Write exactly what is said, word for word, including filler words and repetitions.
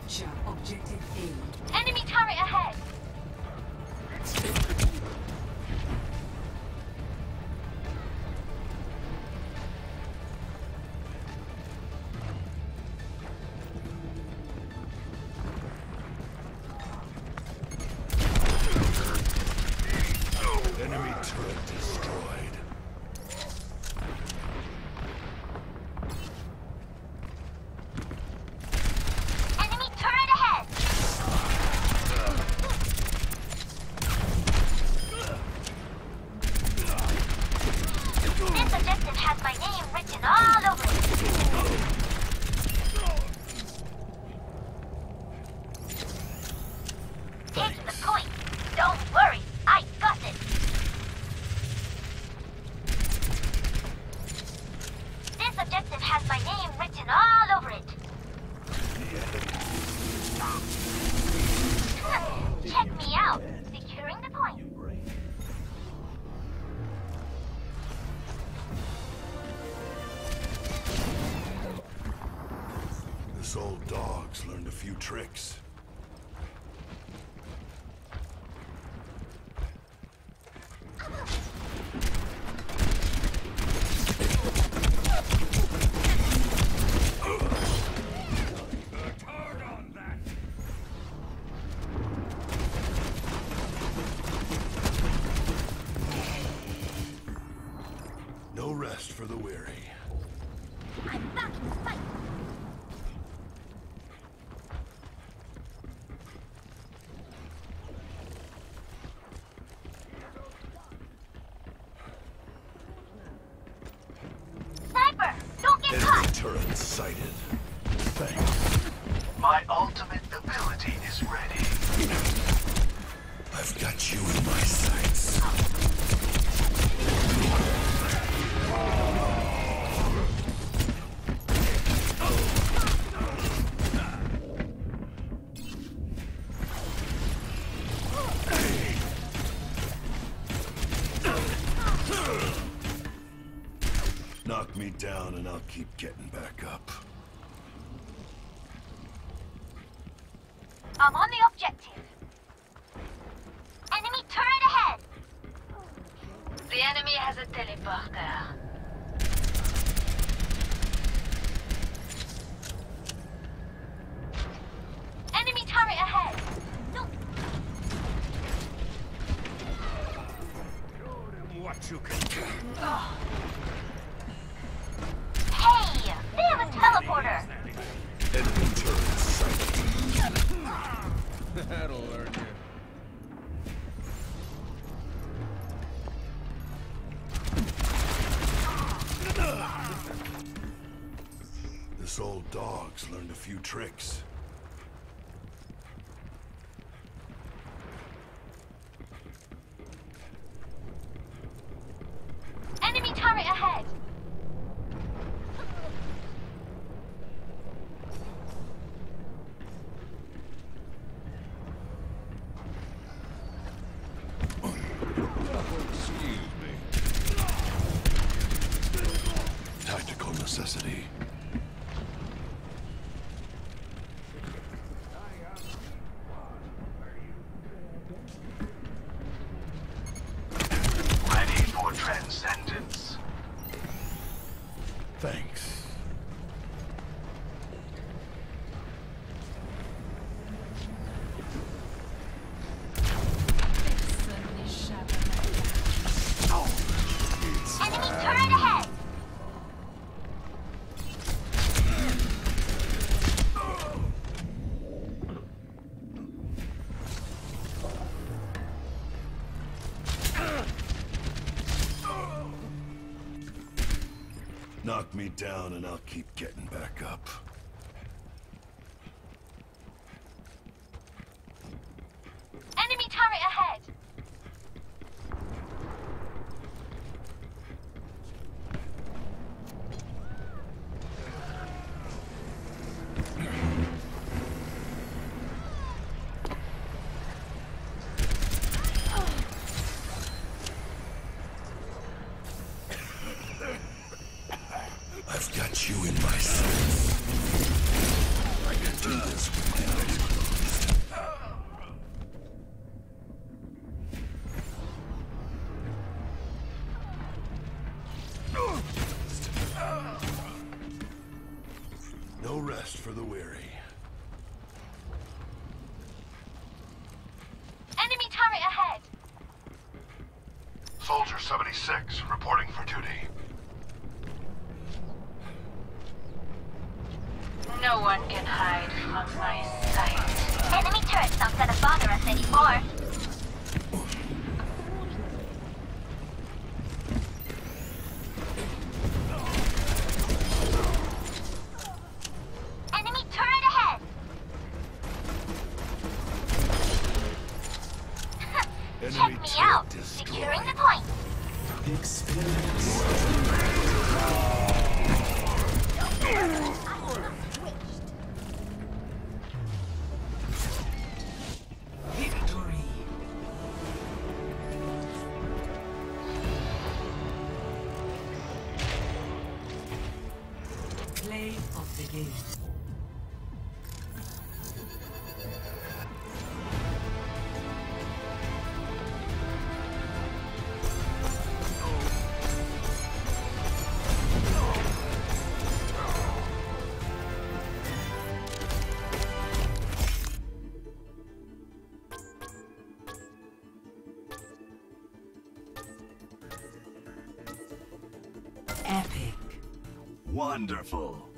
Capture objective A. Enemy turret ahead! Enemy turret destroyed. Enemy turret ahead! This objective has my name written all over it. Take the point. Don't worry, I got it. This objective has my name written all over it. Check me out. Securing the point. This old dog's learned a few tricks. No rest for the weary. I'm back in the fight. Sniper, don't get Enemy caught. turret sighted. Thanks. My ultimate ability is ready. I've got you in my sights. Knock me down and I'll keep getting back up. I'm on the objective. Enemy turret ahead. The enemy has a teleporter. Enemy turret ahead. No. What you can do. Hey, they have a teleporter. Enemy turret sighted. That'll learn you. This old dog's learned a few tricks. Enemy turret ahead. Excuse me. Tactical necessity. Ready for transcendence. Thanks. Enemy turret ahead. Knock me down and I'll keep getting back up. Enemy turret ahead. I've got you in my sights. I can do this with my rest for the weary. Enemy turret ahead. Soldier seventy-six reporting for duty. No one can hide from my sight. Enemy turret's not gonna bother us anymore. Enemy turret ahead. Enemy Check me turret out. destroyed. Securing the point. Victory. Play of the game. Epic. Wonderful.